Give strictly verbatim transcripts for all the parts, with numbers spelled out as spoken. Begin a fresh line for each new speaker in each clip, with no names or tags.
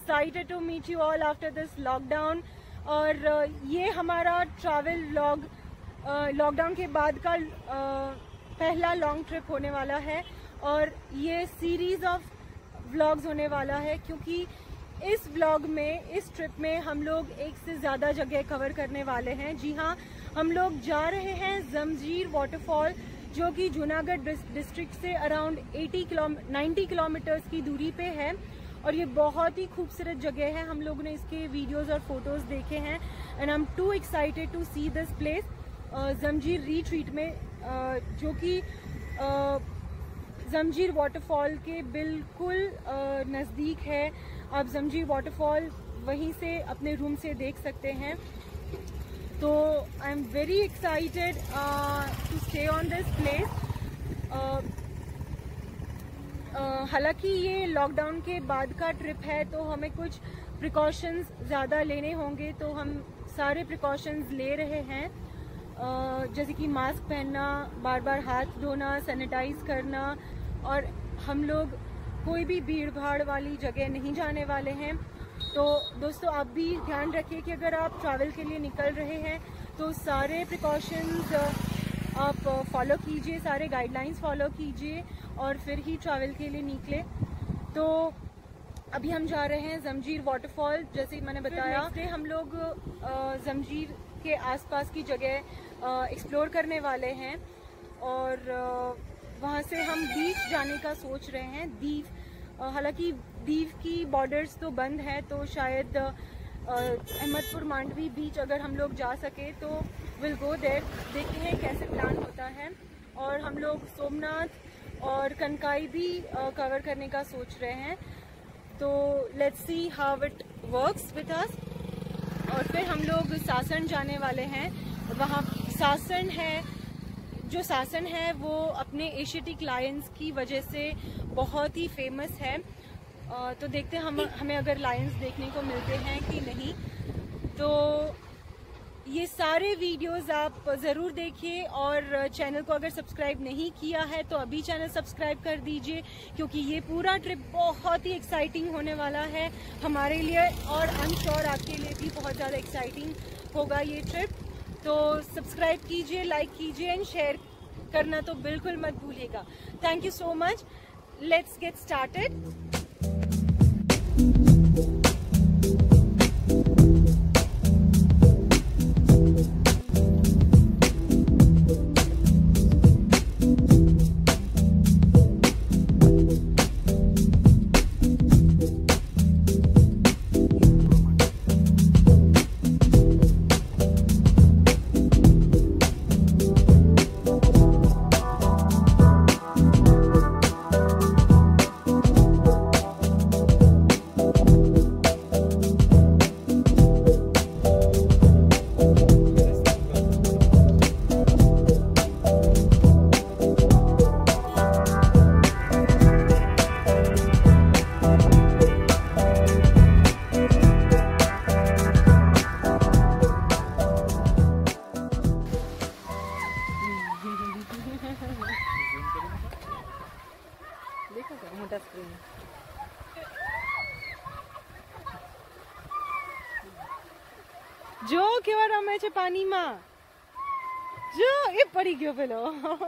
Excited to meet you all after this lockdown. और ये हमारा ट्रैवल व्लॉग लॉकडाउन के बाद का पहला लॉन्ग ट्रिप होने वाला है और ये सीरीज ऑफ व्लॉग्स होने वाला है, क्योंकि इस व्लॉग में, इस ट्रिप में हम लोग एक से ज़्यादा जगह कवर करने वाले हैं। जी हाँ, हम लोग जा रहे हैं जमजीर वाटरफॉल, जो कि जूनागढ़ डिस्ट्रिक्ट से अराउंड अस्सी किलो नब्बे किलोमीटर्स की दूरी पे है और ये बहुत ही खूबसूरत जगह है। हम लोगों ने इसके वीडियोस और फोटोज़ देखे हैं and I am too excited to see this place. Jamjir retreat में uh, जो कि uh, जमजीर वाटरफॉल के बिल्कुल नज़दीक है। आप जमजीर वाटरफॉल वहीं से अपने रूम से देख सकते हैं। तो I am very excited to stay on this place. हालांकि ये लॉकडाउन के बाद का ट्रिप है तो हमें कुछ प्रिकॉशंस ज़्यादा लेने होंगे, तो हम सारे प्रिकॉशंस ले रहे हैं, uh, जैसे कि मास्क पहनना, बार बार हाथ धोना, सैनिटाइज करना, और हम लोग कोई भी भीड़ भाड़ वाली जगह नहीं जाने वाले हैं। तो दोस्तों, आप भी ध्यान रखिए कि अगर आप ट्रैवल के लिए निकल रहे हैं तो सारे प्रिकॉशंस आप फॉलो कीजिए, सारे गाइडलाइंस फॉलो कीजिए और फिर ही ट्रैवल के लिए निकले। तो अभी हम जा रहे हैं जमजीर वाटरफॉल, जैसे मैंने बताया। हम लोग जमजीर के आसपास की जगह एक्सप्लोर करने वाले हैं और वहाँ से हम दीव जाने का सोच रहे हैं। दीव, हालांकि दीव की बॉर्डर्स तो बंद हैं, तो शायद अहमदपुर मांडवी बीच अगर हम लोग जा सके तो विल गो देयर। देखते हैं कैसे प्लान होता है। और हम लोग सोमनाथ और कनकाई भी कवर करने का सोच रहे हैं। तो let's see how it works with us. और फिर हम लोग सासन जाने वाले हैं। वहाँ सासन है, जो सासन है वो अपने एशियाटिक लायंस की वजह से बहुत ही फेमस है। तो देखते हैं हम हमें अगर लायंस देखने को मिलते हैं कि नहीं। तो ये सारे वीडियोस आप ज़रूर देखिए और चैनल को अगर सब्सक्राइब नहीं किया है तो अभी चैनल सब्सक्राइब कर दीजिए, क्योंकि ये पूरा ट्रिप बहुत ही एक्साइटिंग होने वाला है हमारे लिए और आई एम श्योर आपके लिए भी बहुत ज़्यादा एक्साइटिंग होगा ये ट्रिप। तो सब्सक्राइब कीजिए, लाइक कीजिए एंड शेयर करना तो बिल्कुल मत भूलिएगा। Thank you so much. Let's get started. जो केवा रमे छे पानी में, जो ए पड़ी गयो पेलो।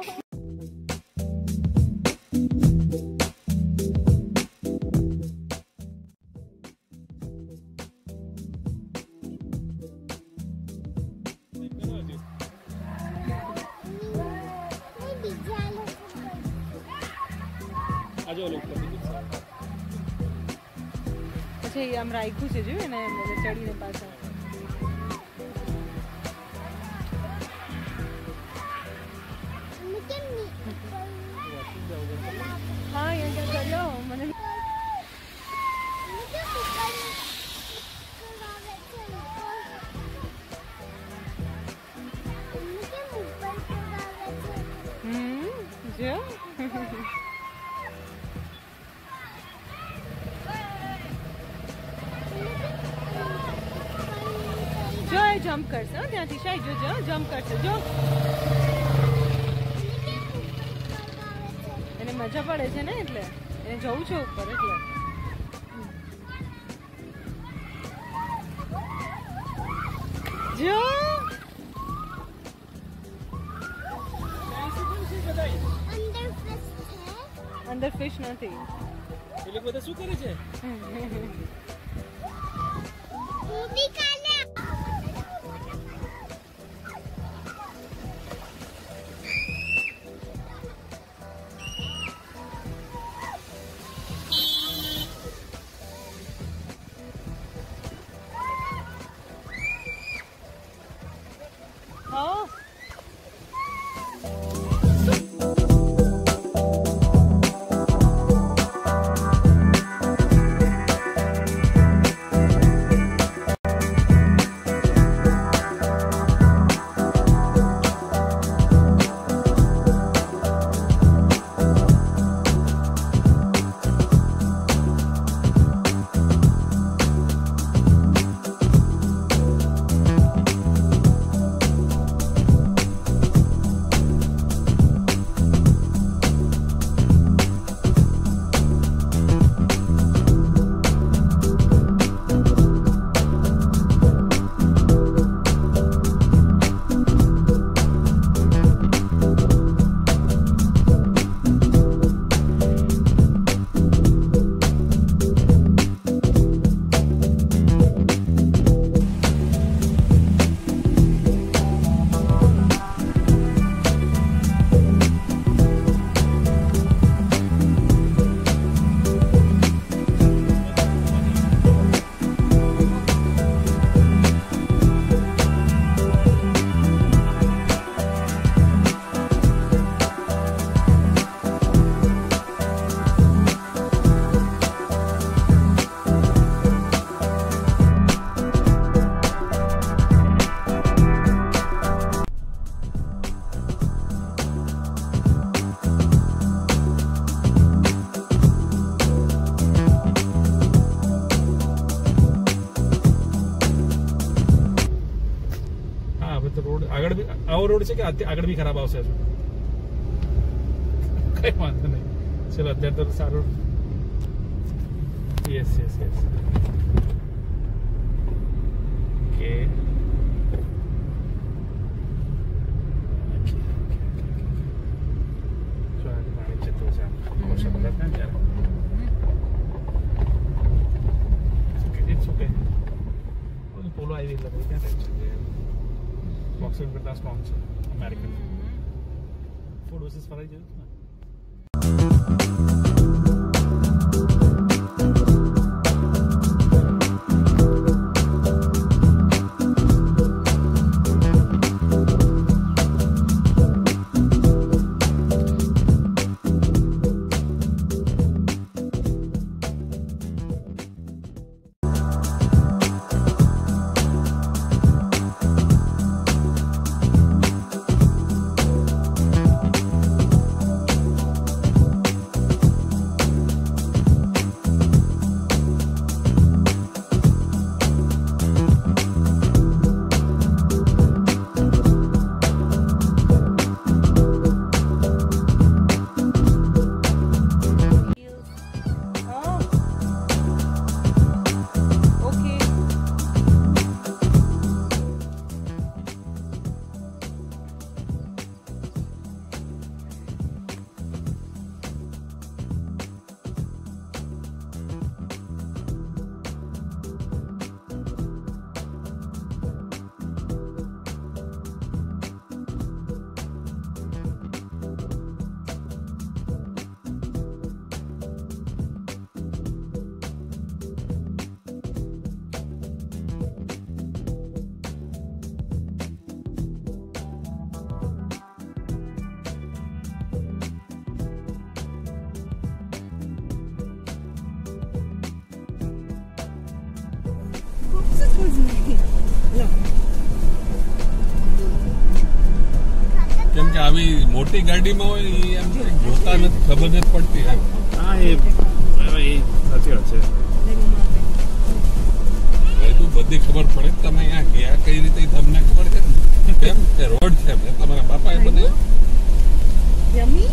अच्छा, ये हम राइखू से जो है ना चढ़ी ने पास। हाँ, ये क्या कर लो मैंने। हम्म, जो जो जंप कर सो त्याथी शायद जो जो जंप कर सो जो એને મજા પડે છે ને, એટલે એને જવું છે ઉપર એટલે જો અંદર ફિશ નથી.
એ લોકો બધા શું કરે છે?
હા
આગળ બી આવો રોડ છે કે આગળ બી ખરાબ આવશે? કઈ વાંધો નહીં, ચલો અત્યારે તો સારું. Yes yes yes okay. પાણી જતું છે વર્ષા બધા થાય ત્યારે. It's okay. પોલો આવી એટલે ક્યાં ટેન્શન છે. બોક્સિંગ કરતા સ્ટ્રોંગ છે અમેરિકન. ફૂડ વર્સિસ ફરાઈ જાય ને.
કેમ કે આવી મોટી ગાડીમાં હોય એ એમ જોતા નથી, ખબર નથી પડતી એમ.
હા એ સાચી વાત છે.
બધી ખબર પડે તમે અહીંયા ગયા કઈ રીતે તમને ખબર છે કેમ કે રોડ છે તમારા બાપાએ બનાવ્યો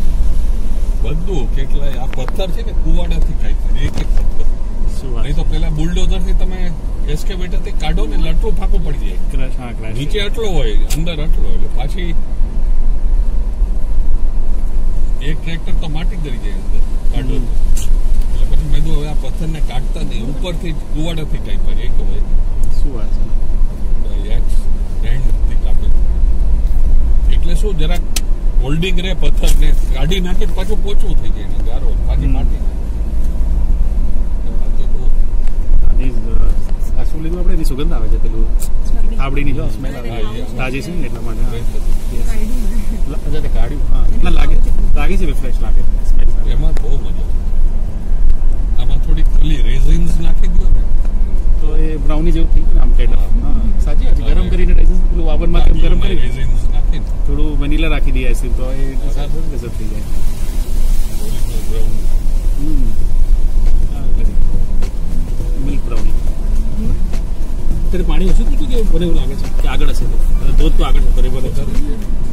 બધું કેટલાય આ પથ્થર છે ને કુવાડાથી કાંઈ એક એક પથ્થર નહીં તો પેલા બુલડોઝર થી તમે એસ્કેવેટર થી કાઢો ને લટરું ફાંકું પડી જાય.
ક્રશ હા ક્રશ
નીચે આટલો હોય, અંદર આટલો હોય, એટલે પાછી એક ટ્રેક્ટર તો માટી કરી જાય અંદર કાઢો. એટલે પછી મેં કીધું હવે આ પથ્થરને કાઢતા નહીં, ઉપરથી કુવાડાથી કાપ્યા એક હોય.
શું વાત છે?
એક્સ હેન્ડથી કાપે. એટલે શું જરાક હોલ્ડિંગ રે પથ્થર ને કાઢી નાખે પાછું પોચું થઈ જાય ને ગારો પાછી માટી.
આ શું લીધું આપણે? એની સુગંધ આવે છે, પેલું આપડીની જો સ્મેલ આવે તાજી છે ને એટલા માટે. અચ્છા કાઢ્યું હા ના લાગે લાગે છે ફ્રેશ લાગે સ્મેલ.
એમાં બહુ મજા આવે. આમાં થોડી ખાલી રેઝિન્સ નાખી દો ને
તો એ બ્રાઉની જેવું થઈ ગયું આમ કાંઈ. હા સાચી વાત છે. ગરમ કરીને રેઝિન્સ પેલું ઓવનમાં કેમ ગરમ કરી
રેઝિન્સ નાખી
થોડું વેનીલા રાખી દઈએ આઈસ્ક્રીમ તો એ સારું રિઝલ્ટ થઈ જાય.
ઓરિજિનલ બ્રાઉન
હમ મિલ્ક બ્રાઉની. અત્યારે પાણી ઓછું થતું કે મને એવું લાગે છે કે આગળ હશે તો દૂધ તો આગળ થતો રહે બધે.